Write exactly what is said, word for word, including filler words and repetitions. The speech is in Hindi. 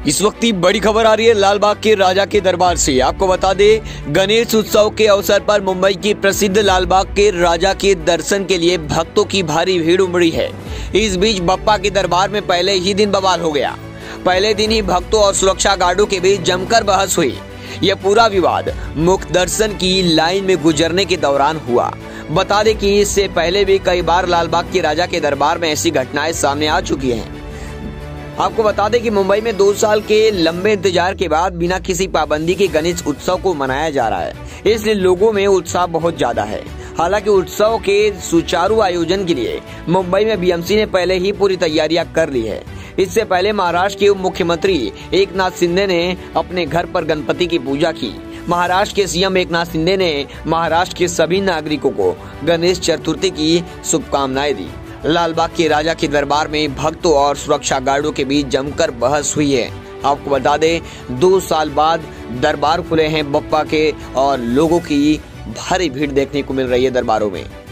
इस वक्त की बड़ी खबर आ रही है लालबाग के राजा के दरबार से। आपको बता दें, गणेश उत्सव के अवसर पर मुंबई की प्रसिद्ध लालबाग के राजा के दर्शन के लिए भक्तों की भारी भीड़ उमड़ी है। इस बीच बप्पा के दरबार में पहले ही दिन बवाल हो गया। पहले दिन ही भक्तों और सुरक्षा गार्डों के बीच जमकर बहस हुई। यह पूरा विवाद मुख्य दर्शन की लाइन में गुजरने के दौरान हुआ। बता दें कि इससे पहले भी कई बार लालबाग के राजा के दरबार में ऐसी घटनाएं सामने आ चुकी हैं। आपको बता दें कि मुंबई में दो साल के लंबे इंतजार के बाद बिना किसी पाबंदी के गणेश उत्सव को मनाया जा रहा है, इसलिए लोगों में उत्साह बहुत ज्यादा है। हालांकि उत्सव के सुचारू आयोजन के लिए मुंबई में बीएमसी ने पहले ही पूरी तैयारियां कर ली है। इससे पहले महाराष्ट्र के उप मुख्यमंत्री एकनाथ शिंदे ने अपने घर पर गणपति की पूजा की। महाराष्ट्र के सीएम एकनाथ शिंदे ने महाराष्ट्र के सभी नागरिकों को गणेश चतुर्थी की शुभकामनाएं दी। लालबाग के राजा के दरबार में भक्तों और सुरक्षा गार्डों के बीच जमकर बहस हुई है। आपको बता दें, दो साल बाद दरबार खुले हैं बप्पा के और लोगों की भारी भीड़ देखने को मिल रही है दरबारों में।